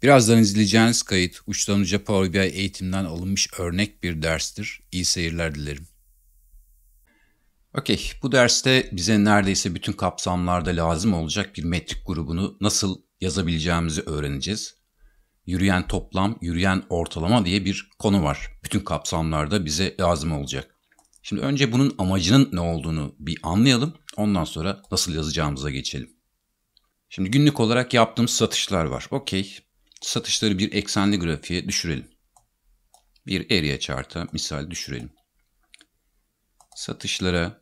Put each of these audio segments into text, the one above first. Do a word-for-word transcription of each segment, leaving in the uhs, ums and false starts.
Birazdan izleyeceğiniz kayıt uçtan uca Power B I eğitimden alınmış örnek bir derstir. İyi seyirler dilerim. Okey, bu derste bize neredeyse bütün kapsamlarda lazım olacak bir metrik grubunu nasıl yazabileceğimizi öğreneceğiz. Yürüyen toplam, yürüyen ortalama diye bir konu var. Bütün kapsamlarda bize lazım olacak. Şimdi önce bunun amacının ne olduğunu bir anlayalım. Ondan sonra nasıl yazacağımıza geçelim. Şimdi günlük olarak yaptığımız satışlar var. Okey. Satışları bir eksenli grafiğe düşürelim. Bir area chart'a misal düşürelim. Satışlara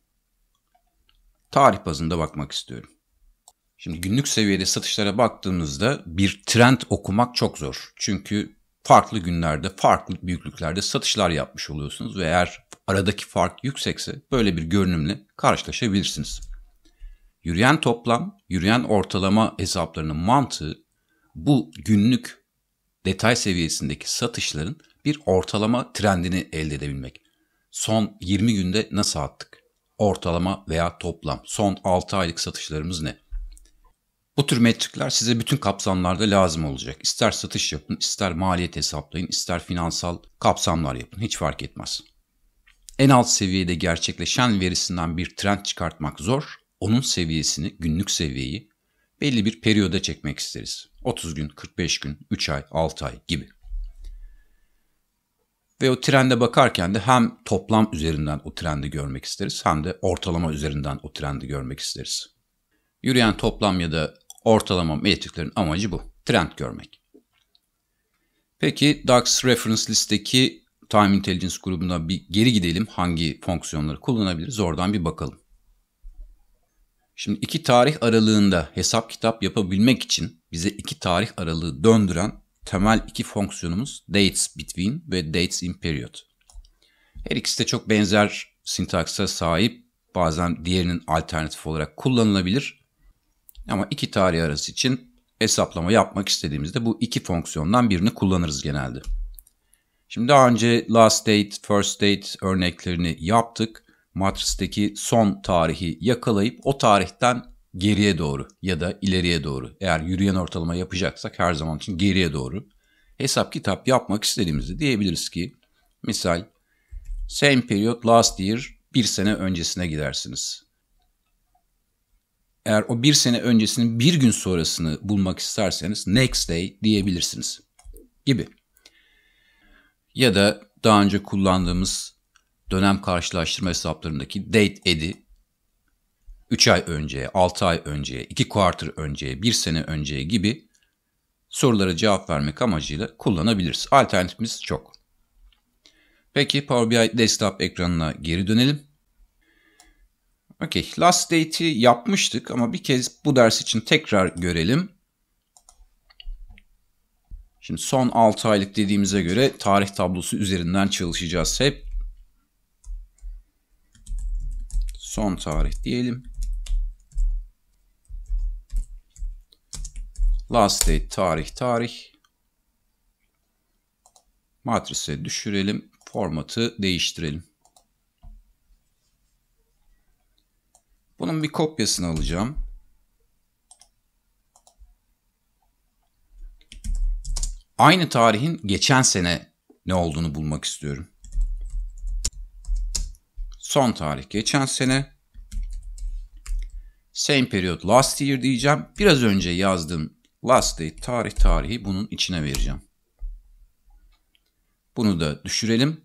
tarih bazında bakmak istiyorum. Şimdi günlük seviyede satışlara baktığımızda bir trend okumak çok zor. Çünkü farklı günlerde, farklı büyüklüklerde satışlar yapmış oluyorsunuz ve eğer aradaki fark yüksekse böyle bir görünümle karşılaşabilirsiniz. Yürüyen toplam, yürüyen ortalama hesaplarının mantığı bu günlük detay seviyesindeki satışların bir ortalama trendini elde edebilmek. Son yirmi günde nasıl attık? Ortalama veya toplam. Son altı aylık satışlarımız ne? Bu tür metrikler size bütün kapsamlarda lazım olacak. İster satış yapın, ister maliyet hesaplayın, ister finansal kapsamlar yapın. Hiç fark etmez. En alt seviyede gerçekleşen verisinden bir trend çıkartmak zor. Onun seviyesini, günlük seviyeyi belli bir periyoda çekmek isteriz. otuz gün, kırk beş gün, üç ay, altı ay gibi. Ve o trende bakarken de hem toplam üzerinden o trendi görmek isteriz hem de ortalama üzerinden o trendi görmek isteriz. Yürüyen toplam ya da ortalama metriklerin amacı bu. Trend görmek. Peki D A X Reference List'teki Time Intelligence grubuna bir geri gidelim. Hangi fonksiyonları kullanabiliriz? Oradan bir bakalım. Şimdi iki tarih aralığında hesap kitap yapabilmek için bize iki tarih aralığı döndüren temel iki fonksiyonumuz dates between ve dates in period. Her ikisi de çok benzer sintaksa sahip, bazen diğerinin alternatif olarak kullanılabilir. Ama iki tarih arası için hesaplama yapmak istediğimizde bu iki fonksiyondan birini kullanırız genelde. Şimdi daha önce last date, first date örneklerini yaptık. Matris'teki son tarihi yakalayıp o tarihten geriye doğru ya da ileriye doğru, eğer yürüyen ortalama yapacaksak her zaman için geriye doğru hesap kitap yapmak istediğimizde diyebiliriz ki misal same period last year, bir sene öncesine gidersiniz. Eğer o bir sene öncesinin bir gün sonrasını bulmak isterseniz next day diyebilirsiniz gibi. Ya da daha önce kullandığımız dönem karşılaştırma hesaplarındaki date add'i üç ay önceye, altı ay önceye, iki quarter önceye, bir sene önceye gibi sorulara cevap vermek amacıyla kullanabiliriz. Alternatifimiz çok. Peki Power B I desktop ekranına geri dönelim. Okay, last date'i yapmıştık ama bir kez bu ders için tekrar görelim. Şimdi son altı aylık dediğimize göre tarih tablosu üzerinden çalışacağız hep. Son tarih diyelim. Last date tarih tarih. Matrise düşürelim. Formatı değiştirelim. Bunun bir kopyasını alacağım. Aynı tarihin geçen sene ne olduğunu bulmak istiyorum. Son tarih geçen sene. Same period last year diyeceğim. Biraz önce yazdığım last date tarih tarihi bunun içine vereceğim. Bunu da düşürelim.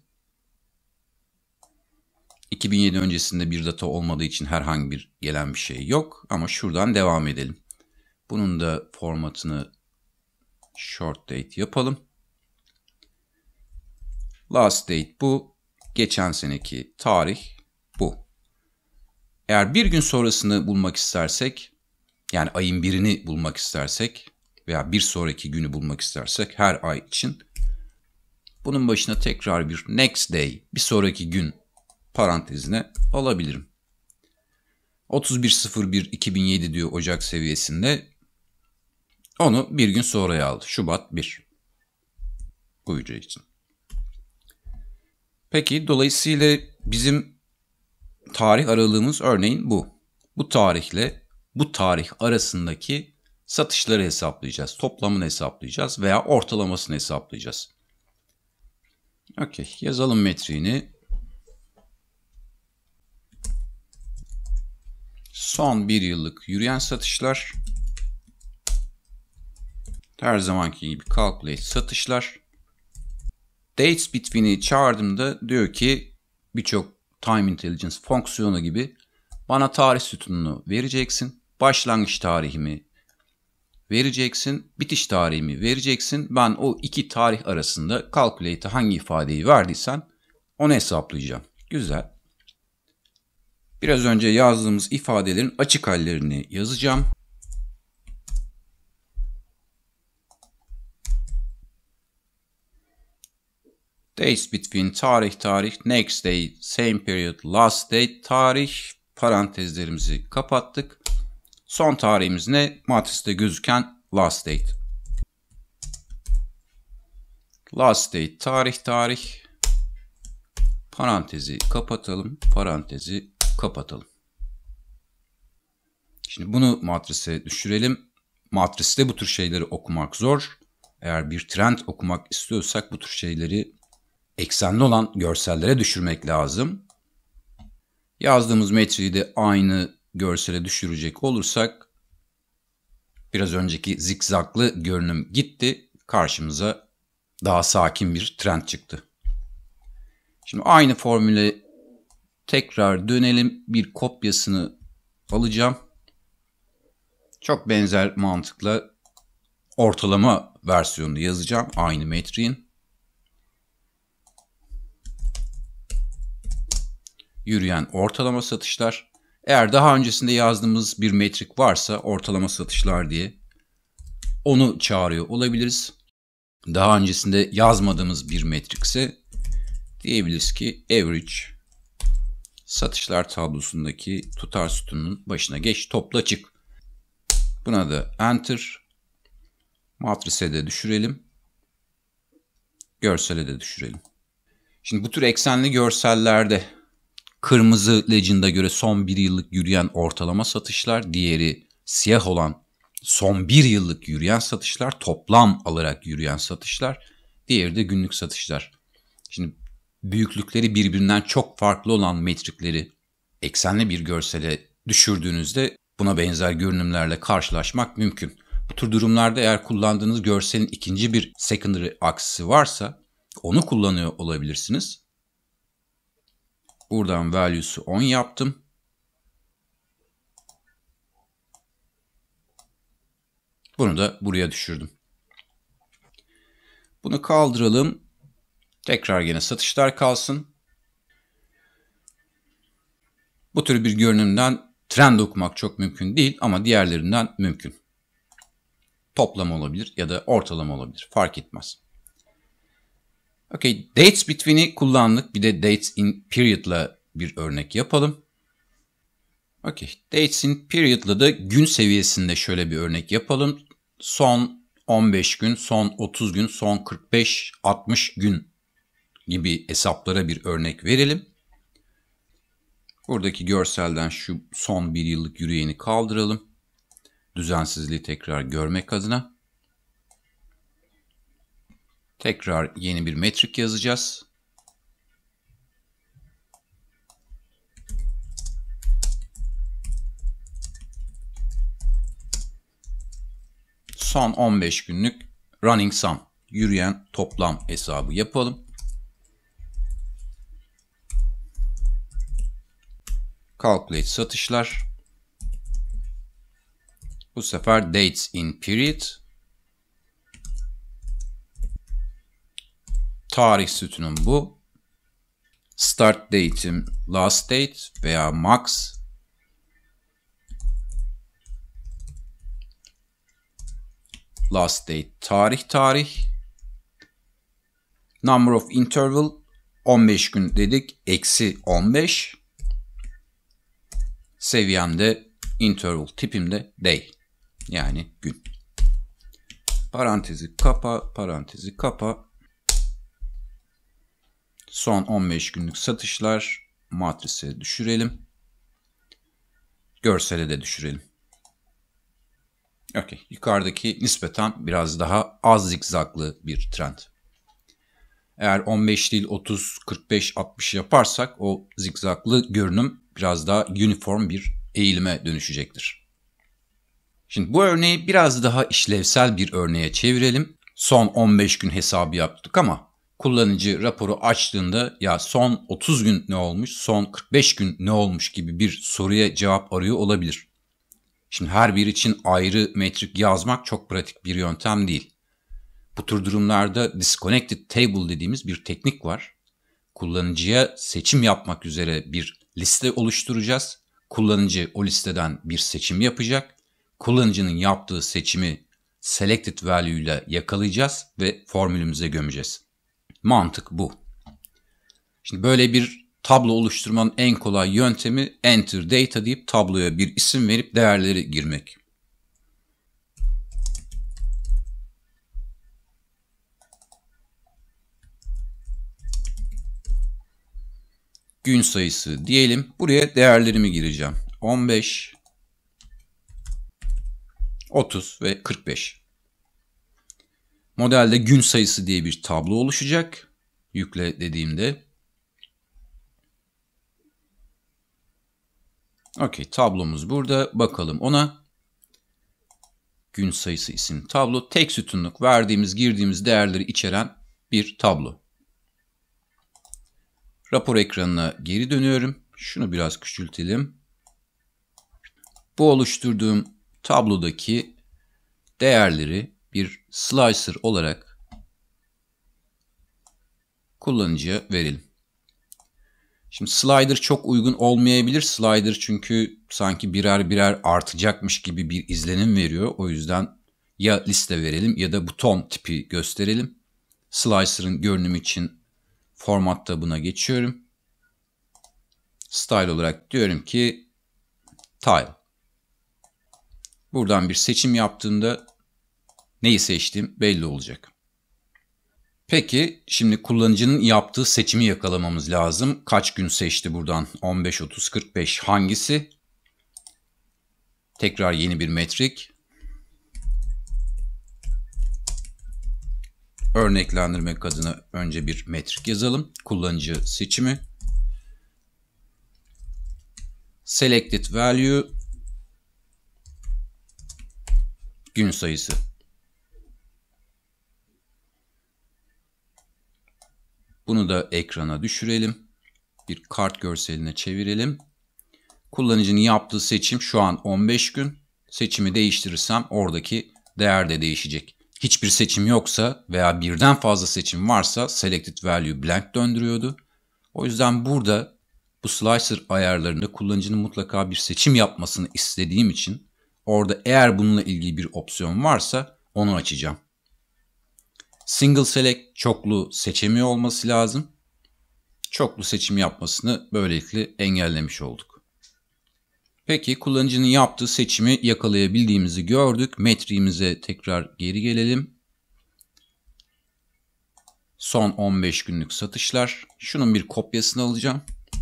iki bin yedi öncesinde bir data olmadığı için herhangi bir gelen bir şey yok. Ama şuradan devam edelim. Bunun da formatını short date yapalım. Last date bu. Geçen seneki tarih bu. Eğer bir gün sonrasını bulmak istersek, yani ayın birini bulmak istersek veya bir sonraki günü bulmak istersek her ay için bunun başına tekrar bir next day, bir sonraki gün parantezine alabilirim. otuz bir sıfır bir iki bin yedi diyor Ocak seviyesinde. Onu bir gün sonraya aldı. Şubat bir. Bu hücre için. Peki dolayısıyla bizim tarih aralığımız örneğin bu. Bu tarihle bu tarih arasındaki Satışları hesaplayacağız. Toplamını hesaplayacağız veya ortalamasını hesaplayacağız. Okey. Yazalım metriğini. Son bir yıllık yürüyen satışlar. Her zamanki gibi calculate satışlar. Dates between'i çağırdığımda diyor ki birçok time intelligence fonksiyonu gibi bana tarih sütununu vereceksin. Başlangıç tarihimi vereceksin. Bitiş tarihimi vereceksin. Ben o iki tarih arasında calculate'e hangi ifadeyi verdiysen onu hesaplayacağım. Güzel. Biraz önce yazdığımız ifadelerin açık hallerini yazacağım. Dates between tarih tarih, next day, same period, last date tarih, parantezlerimizi kapattık. Son tarihimiz ne? Matriste gözüken last date. Last date tarih tarih, parantezi kapatalım, parantezi kapatalım. Şimdi bunu matrise düşürelim. Matriste bu tür şeyleri okumak zor. Eğer bir trend okumak istiyorsak bu tür şeyleri eksenli olan görsellere düşürmek lazım. Yazdığımız metriği de aynı görsele düşürecek olursak biraz önceki zikzaklı görünüm gitti. Karşımıza daha sakin bir trend çıktı. Şimdi aynı formüle tekrar dönelim. Bir kopyasını alacağım. Çok benzer mantıkla ortalama versiyonunu yazacağım aynı metriğin. Yürüyen ortalama satışlar. Eğer daha öncesinde yazdığımız bir metrik varsa ortalama satışlar diye onu çağırıyor olabiliriz. Daha öncesinde yazmadığımız bir metrikse diyebiliriz ki average satışlar tablosundaki tutar sütununun başına geç, topla çık. Buna da enter. Matrise de düşürelim. Görsele de düşürelim. Şimdi bu tür eksenli görsellerde kırmızı Legend'a göre son bir yıllık yürüyen ortalama satışlar, diğeri siyah olan son bir yıllık yürüyen satışlar, toplam alarak yürüyen satışlar, diğeri de günlük satışlar. Şimdi büyüklükleri birbirinden çok farklı olan metrikleri eksenli bir görsele düşürdüğünüzde buna benzer görünümlerle karşılaşmak mümkün. Bu tür durumlarda eğer kullandığınız görselin ikinci bir secondary aksisi varsa onu kullanıyor olabilirsiniz. Buradan value'su on yaptım. Bunu da buraya düşürdüm. Bunu kaldıralım. Tekrar yine satışlar kalsın. Bu tür bir görünümden trend okumak çok mümkün değil ama diğerlerinden mümkün. Toplam olabilir ya da ortalama olabilir. Fark etmez. Okay, dates between'i kullandık. Bir de dates in period'la bir örnek yapalım. Okay, dates in period'la da gün seviyesinde şöyle bir örnek yapalım. Son on beş gün, son otuz gün, son kırk beş altmış gün gibi hesaplara bir örnek verelim. Buradaki görselden şu son bir yıllık yürüyeni kaldıralım. Düzensizliği tekrar görmek adına. Tekrar yeni bir metrik yazacağız. Son on beş günlük running sum, yürüyen toplam hesabı yapalım. Calculate satışlar. Bu sefer dates in period. Tarih sütunum bu. Start date'im last date veya max. Last date tarih tarih. Number of interval on beş gün dedik. Eksi on beş. Seviyemde interval tipimde day. Yani gün. Parantezi kapa, parantezi kapa. Son on beş günlük satışlar matrise düşürelim. Görsele de düşürelim. Okay. Yukarıdaki nispeten biraz daha az zikzaklı bir trend. Eğer on beş değil otuz, kırk beş, altmış yaparsak o zikzaklı görünüm biraz daha uniform bir eğilime dönüşecektir. Şimdi bu örneği biraz daha işlevsel bir örneğe çevirelim. Son on beş gün hesabı yaptık ama kullanıcı raporu açtığında ya son otuz gün ne olmuş, son kırk beş gün ne olmuş gibi bir soruya cevap arıyor olabilir. Şimdi her bir için ayrı metrik yazmak çok pratik bir yöntem değil. Bu tür durumlarda disconnected table dediğimiz bir teknik var. Kullanıcıya seçim yapmak üzere bir liste oluşturacağız. Kullanıcı o listeden bir seçim yapacak. Kullanıcının yaptığı seçimi selected value ile yakalayacağız ve formülümüze gömeceğiz. Mantık bu. Şimdi böyle bir tablo oluşturmanın en kolay yöntemi enter data deyip tabloya bir isim verip değerleri girmek. Gün sayısı diyelim. Buraya değerlerimi gireceğim. on beş, otuz ve kırk beş. Modelde gün sayısı diye bir tablo oluşacak. Yükle dediğimde. Okey, tablomuz burada. Bakalım ona. Gün sayısı isimli tablo. Tek sütunluk verdiğimiz, girdiğimiz değerleri içeren bir tablo. Rapor ekranına geri dönüyorum. Şunu biraz küçültelim. Bu oluşturduğum tablodaki değerleri bir slicer olarak kullanıcıya verelim. Şimdi slider çok uygun olmayabilir. Slider çünkü sanki birer birer artacakmış gibi bir izlenim veriyor. O yüzden ya liste verelim ya da buton tipi gösterelim. Slicer'ın görünümü için format tabına geçiyorum. Style olarak diyorum ki tile. Buradan bir seçim yaptığımda neyi seçtiğim belli olacak. Peki şimdi kullanıcının yaptığı seçimi yakalamamız lazım. Kaç gün seçti buradan? on beş, otuz, kırk beş hangisi? Tekrar yeni bir metrik. Örneklendirmek adına önce bir metrik yazalım. Kullanıcı seçimi. Selected value. Gün sayısı. Bunu da ekrana düşürelim. Bir kart görseline çevirelim. Kullanıcının yaptığı seçim şu an on beş gün. Seçimi değiştirirsem oradaki değer de değişecek. Hiçbir seçim yoksa veya birden fazla seçim varsa selected value blank döndürüyordu. O yüzden burada bu slicer ayarlarında kullanıcının mutlaka bir seçim yapmasını istediğim için orada eğer bununla ilgili bir opsiyon varsa onu açacağım. Single select çoklu seçemiyor olması lazım. Çoklu seçim yapmasını böylelikle engellemiş olduk. Peki kullanıcının yaptığı seçimi yakalayabildiğimizi gördük. Metriğimize tekrar geri gelelim. Son on beş günlük satışlar. Şunun bir kopyasını alacağım.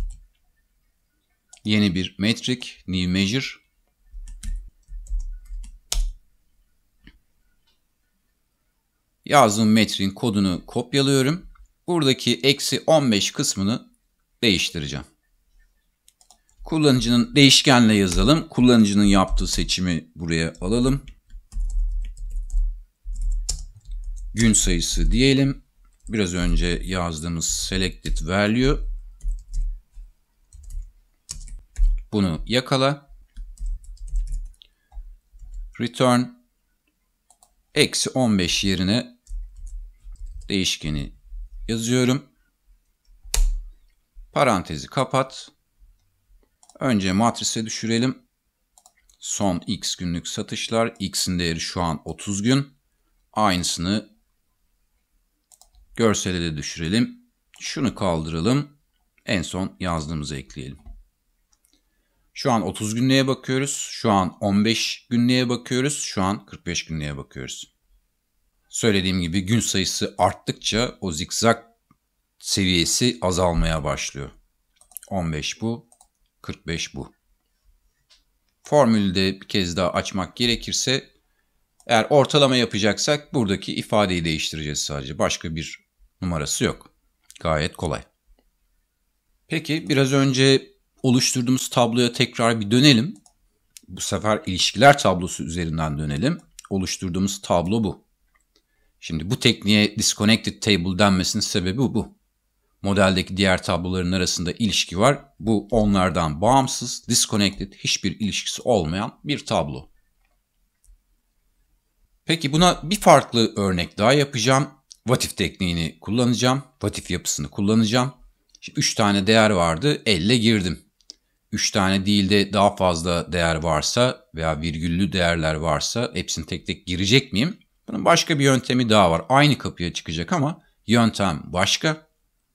Yeni bir metrik, new measure. Yazdığım metriğin kodunu kopyalıyorum. Buradaki eksi on beş kısmını değiştireceğim. Kullanıcının değişkenle yazalım. Kullanıcının yaptığı seçimi buraya alalım. Gün sayısı diyelim. Biraz önce yazdığımız selected value. Bunu yakala. Return. Eksi on beş yerine değişkeni yazıyorum. Parantezi kapat. Önce matrise düşürelim. Son x günlük satışlar. X'in değeri şu an otuz gün. Aynısını görsele de düşürelim. Şunu kaldıralım. En son yazdığımızı ekleyelim. Şu an otuz günlüğe bakıyoruz. Şu an on beş günlüğe bakıyoruz. Şu an kırk beş günlüğe bakıyoruz. Söylediğim gibi gün sayısı arttıkça o zikzak seviyesi azalmaya başlıyor. on beş bu, kırk beş bu. Formülü de bir kez daha açmak gerekirse Eğer ortalama yapacaksak buradaki ifadeyi değiştireceğiz sadece. Başka bir numarası yok. Gayet kolay. Peki biraz önce oluşturduğumuz tabloya tekrar bir dönelim. Bu sefer ilişkiler tablosu üzerinden dönelim. Oluşturduğumuz tablo bu. Şimdi bu tekniğe disconnected table denmesinin sebebi bu. Modeldeki diğer tabloların arasında ilişki var. Bu onlardan bağımsız, disconnected, hiçbir ilişkisi olmayan bir tablo. Peki buna bir farklı örnek daha yapacağım. What if tekniğini kullanacağım. What if yapısını kullanacağım. Şimdi üç tane değer vardı. Elle girdim. üç tane değil de daha fazla değer varsa veya virgüllü değerler varsa hepsini tek tek girecek miyim? Bunun başka bir yöntemi daha var. Aynı kapıya çıkacak ama yöntem başka.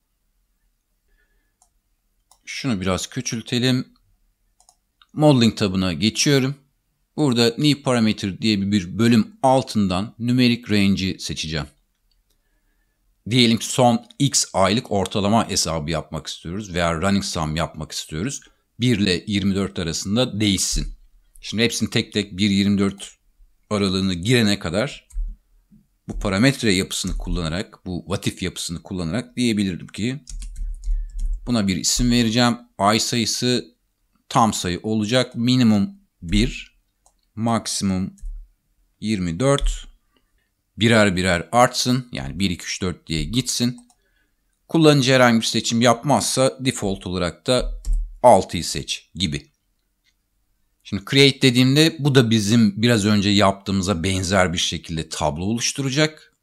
Şunu biraz küçültelim. Modeling tabına geçiyorum. Burada New Parameter diye bir bölüm altından Numeric Range'i seçeceğim. Diyelim ki son X aylık ortalama hesabı yapmak istiyoruz veya Running Sum yapmak istiyoruz. bir ile yirmi dört arasında değişsin. Şimdi hepsini tek tek bir yirmi dört aralığını girene kadar bu parametre yapısını kullanarak, bu what if yapısını kullanarak diyebilirim ki buna bir isim vereceğim. Ay sayısı tam sayı olacak. Minimum bir, maksimum yirmi dört. Birer birer artsın. Yani bir, iki, üç, dört diye gitsin. Kullanıcı herhangi bir seçim yapmazsa default olarak da altıyı seç gibi. Şimdi create dediğimde bu da bizim biraz önce yaptığımıza benzer bir şekilde tablo oluşturacak.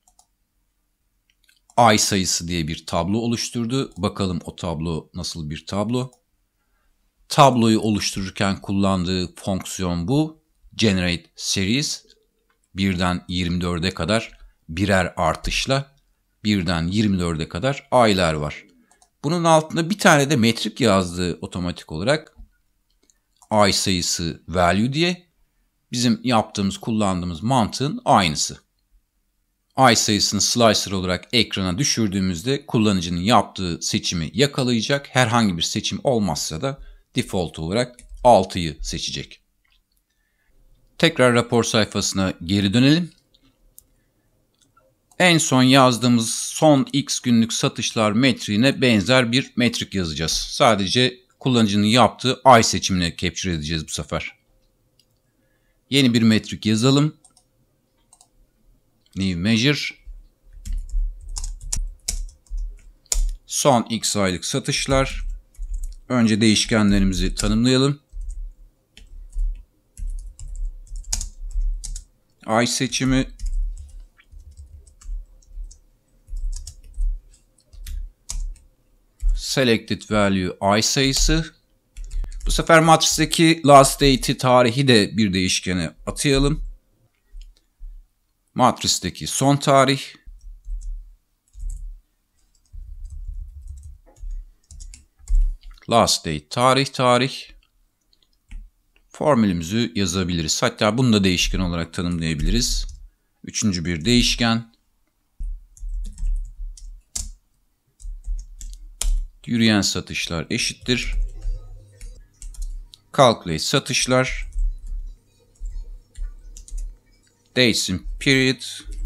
Ay sayısı diye bir tablo oluşturdu. Bakalım o tablo nasıl bir tablo. Tabloyu oluştururken kullandığı fonksiyon bu. Generate series. birden yirmi dörde kadar birer artışla birden yirmi dörde kadar aylar var. Bunun altında bir tane de metrik yazdı otomatik olarak. Ay sayısı value diye. Bizim yaptığımız, kullandığımız mantığın aynısı. Ay sayısını slicer olarak ekrana düşürdüğümüzde kullanıcının yaptığı seçimi yakalayacak. Herhangi bir seçim olmazsa da default olarak altıyı seçecek. Tekrar rapor sayfasına geri dönelim. En son yazdığımız son X günlük satışlar metriğine benzer bir metrik yazacağız. Sadece kullanıcının yaptığı ay seçimini capture edeceğiz bu sefer. Yeni bir metrik yazalım. New measure. Son X aylık satışlar. Önce değişkenlerimizi tanımlayalım. Ay seçimi. Selected value ay sayısı. Bu sefer matristeki last date'i, tarihi de bir değişkene atayalım. Matristeki son tarih. Last date tarih tarih. Formülümüzü yazabiliriz. Hatta bunu da değişken olarak tanımlayabiliriz. Üçüncü bir değişken. Yürüyen satışlar eşittir. Calculate satışlar. Dates in period.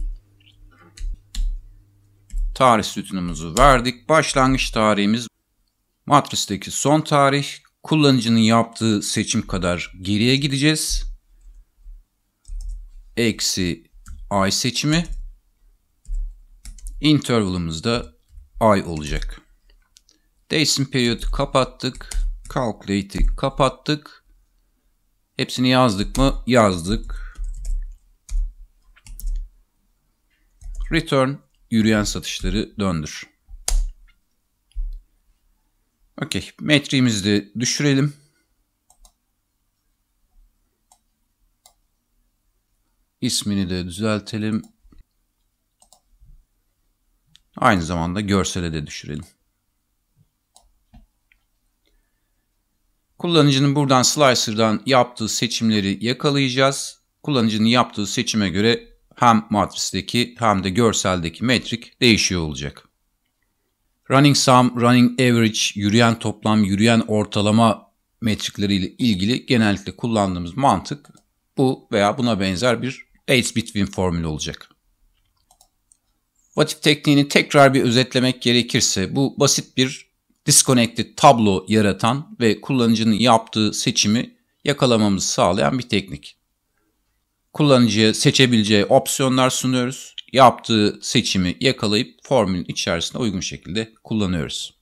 Tarih sütunumuzu verdik. Başlangıç tarihimiz matristeki son tarih. Kullanıcının yaptığı seçim kadar geriye gideceğiz. Eksi ay seçimi. Interval'ımız da ay olacak. Days in period kapattık. Calculate'i kapattık. Hepsini yazdık mı? Yazdık. Return yürüyen satışları döndür. Okey. Metriğimizi de düşürelim. İsmini de düzeltelim. Aynı zamanda görsele de düşürelim. Kullanıcının buradan slicer'dan yaptığı seçimleri yakalayacağız. Kullanıcının yaptığı seçime göre hem matristeki hem de görseldeki metrik değişiyor olacak. Running sum, running average, yürüyen toplam, yürüyen ortalama metrikleriyle ilgili genellikle kullandığımız mantık bu veya buna benzer bir Weights between formülü olacak. What if tekniğini tekrar bir özetlemek gerekirse bu basit bir disconnected tablo yaratan ve kullanıcının yaptığı seçimi yakalamamızı sağlayan bir teknik. Kullanıcıya seçebileceği opsiyonlar sunuyoruz. Yaptığı seçimi yakalayıp formülün içerisinde uygun şekilde kullanıyoruz.